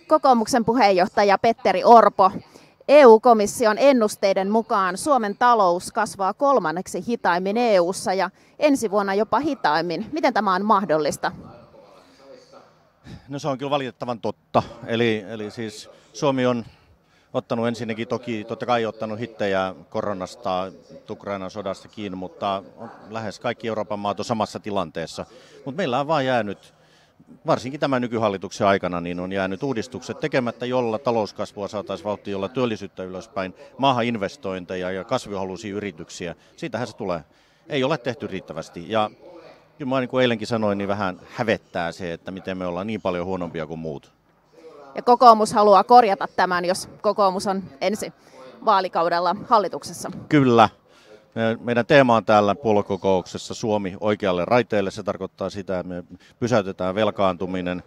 Kokoomuksen puheenjohtaja Petteri Orpo. EU-komission ennusteiden mukaan Suomen talous kasvaa kolmanneksi hitaimmin EU:ssa ja ensi vuonna jopa hitaimmin. Miten tämä on mahdollista? No se on kyllä valitettavan totta. Eli siis Suomi on ottanut ensinnäkin totta kai ottanut hittejä koronasta, Ukrainan sodasta kiinni, mutta lähes kaikki Euroopan maat on samassa tilanteessa. Mutta meillä on vaan jäänyt, varsinkin tämän nykyhallituksen aikana, niin on jäänyt uudistukset tekemättä, jolla talouskasvua saataisiin vauhtiin, jolla työllisyyttä ylöspäin, maahan investointeja ja kasvuhaluisia yrityksiä. Siitähän se tulee. Ei ole tehty riittävästi. Ja kyllä niin kuin eilenkin sanoin, niin vähän hävettää se, että miten me ollaan niin paljon huonompia kuin muut. Ja kokoomus haluaa korjata tämän, jos kokoomus on ensi vaalikaudella hallituksessa. Kyllä. Meidän teema on täällä puoluekokouksessa Suomi oikealle raiteelle. Se tarkoittaa sitä, että me pysäytetään velkaantuminen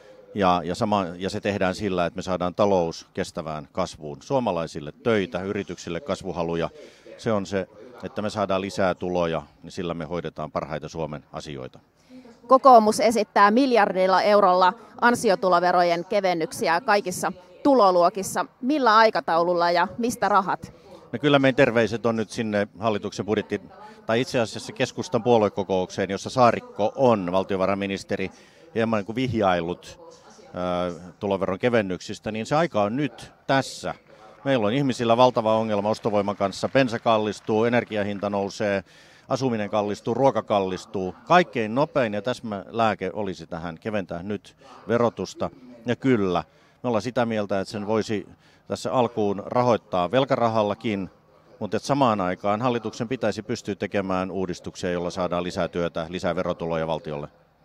ja se tehdään sillä, että me saadaan talous kestävään kasvuun. Suomalaisille töitä, yrityksille kasvuhaluja. Se on se, että me saadaan lisää tuloja, niin sillä me hoidetaan parhaita Suomen asioita. Kokoomus esittää miljardilla eurolla ansiotuloverojen kevennyksiä kaikissa tuloluokissa. Millä aikataululla ja mistä rahat? No kyllä meidän terveiset on nyt sinne hallituksen budjettiin, tai itse asiassa keskustan puoluekokoukseen, jossa Saarikko on valtiovarainministeri hieman niin kuin vihjailut tuloveron kevennyksistä, niin se aika on nyt tässä. Meillä on ihmisillä valtava ongelma ostovoiman kanssa. Bensa kallistuu, energiahinta nousee, asuminen kallistuu, ruoka kallistuu. Kaikkein nopein ja täsmälääke olisi tähän keventää nyt verotusta. Ja kyllä, me ollaan sitä mieltä, että sen voisi tässä alkuun rahoittaa velkarahallakin, mutta että samaan aikaan hallituksen pitäisi pystyä tekemään uudistuksia, joilla saadaan lisää työtä, lisää verotuloja valtiolle.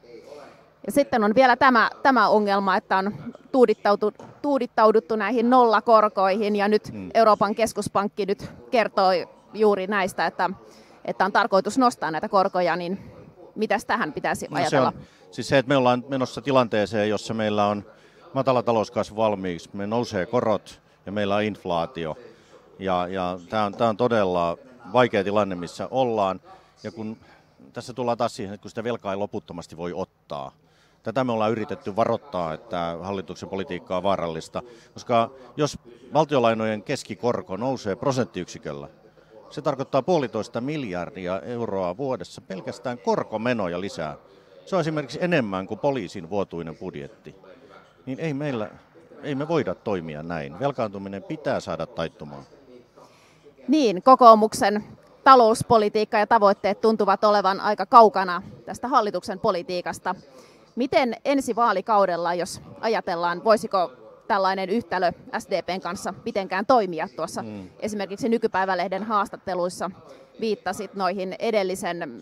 Ja sitten on vielä tämä ongelma, että on tuudittauduttu näihin nollakorkoihin ja nyt Euroopan keskuspankki nyt kertoo juuri näistä, että on tarkoitus nostaa näitä korkoja, niin mitäs tähän pitäisi ajatella? Se on, siis se, että me ollaan menossa tilanteeseen, jossa meillä on matala talouskasvu valmiiksi, me nousee korot ja meillä on inflaatio. Ja tämä on todella vaikea tilanne, missä ollaan. Ja kun tässä tullaan taas siihen, että kun sitä velkaa ei loputtomasti voi ottaa. Tätä me ollaan yritetty varoittaa, että hallituksen politiikka on vaarallista. Koska jos valtiolainojen keskikorko nousee prosenttiyksiköllä, se tarkoittaa 1,5 miljardia euroa vuodessa pelkästään korkomenoja lisää. Se on esimerkiksi enemmän kuin poliisin vuotuinen budjetti. Niin ei me voida toimia näin. Velkaantuminen pitää saada taittumaan. Niin, kokoomuksen talouspolitiikka ja tavoitteet tuntuvat olevan aika kaukana tästä hallituksen politiikasta. Miten ensi vaalikaudella, jos ajatellaan, voisiko tällainen yhtälö SDPn kanssa mitenkään toimia tuossa? Esimerkiksi Nykypäivälehden haastatteluissa viittasit noihin edellisen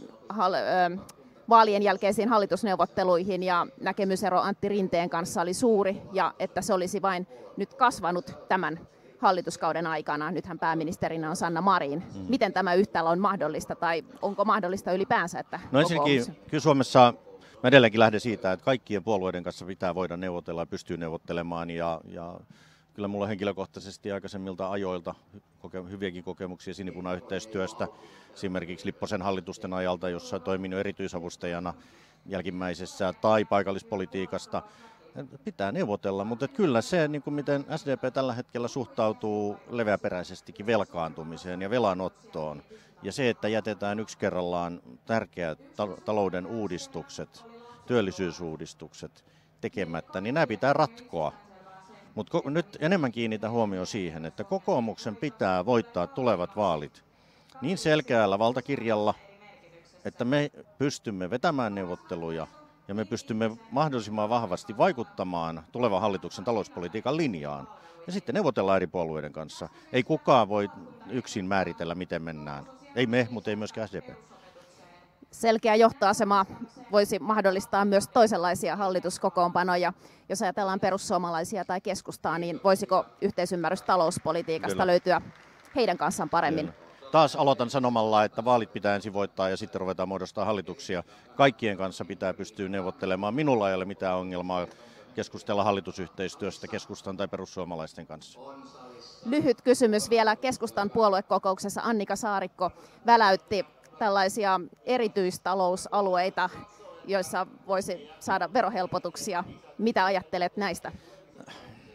vaalien jälkeisiin hallitusneuvotteluihin ja näkemysero Antti Rinteen kanssa oli suuri ja että se olisi vain nyt kasvanut tämän hallituskauden aikana. Nythän pääministerinä on Sanna Marin. Miten tämä yhtälö on mahdollista tai onko mahdollista ylipäänsä? Että no ensinnäkin kyllä Suomessa mä edelleenkin lähden siitä, että kaikkien puolueiden kanssa pitää voida neuvotella ja pystyy neuvottelemaan ja kyllä mulla henkilökohtaisesti aikaisemmilta ajoilta hyviäkin kokemuksia sinipunayhteistyöstä, esimerkiksi Lipposen hallitusten ajalta, jossa toimin erityisavustajana jälkimmäisessä tai paikallispolitiikasta. Pitää neuvotella, mutta kyllä se, niin kuin miten SDP tällä hetkellä suhtautuu leveäperäisestikin velkaantumiseen ja velanottoon, ja se, että jätetään yksi kerrallaan tärkeät talouden uudistukset, työllisyysuudistukset tekemättä, niin nämä pitää ratkoa. Mutta nyt enemmän kiinnitän huomioon siihen, että kokoomuksen pitää voittaa tulevat vaalit niin selkeällä valtakirjalla, että me pystymme vetämään neuvotteluja ja me pystymme mahdollisimman vahvasti vaikuttamaan tulevan hallituksen talouspolitiikan linjaan. Ja sitten neuvotellaan eri puolueiden kanssa. Ei kukaan voi yksin määritellä, miten mennään. Ei me, mutta ei myöskään SDP. Selkeä johtoasema voisi mahdollistaa myös toisenlaisia hallituskokoonpanoja. Jos ajatellaan perussuomalaisia tai keskustaa, niin voisiko yhteisymmärrys talouspolitiikasta löytyä heidän kanssaan paremmin? Kyllä. Taas aloitan sanomalla, että vaalit pitää ensin voittaa ja sitten ruvetaan muodostaa hallituksia. Kaikkien kanssa pitää pystyä neuvottelemaan. Minulla ei ole mitään ongelmaa keskustella hallitusyhteistyöstä keskustan tai perussuomalaisten kanssa. Lyhyt kysymys vielä. Keskustan puoluekokouksessa Annika Saarikko väläytti tällaisia erityistalousalueita, joissa voisi saada verohelpotuksia. Mitä ajattelet näistä?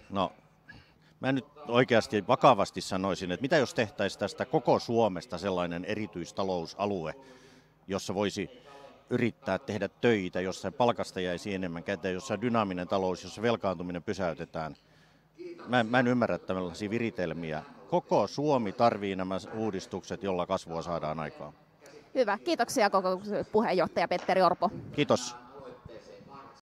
No, mä nyt oikeasti vakavasti sanoisin, että mitä jos tehtäisiin tästä koko Suomesta sellainen erityistalousalue, jossa voisi yrittää tehdä töitä, jossa palkasta jäisi enemmän käteen, jossa on dynaaminen talous, jossa velkaantuminen pysäytetään. Mä en ymmärrä tällaisia viritelmiä. Koko Suomi tarvii nämä uudistukset, jolla kasvua saadaan aikaan. Hyvä. Kiitoksia kokoomuksen puheenjohtaja Petteri Orpo. Kiitos.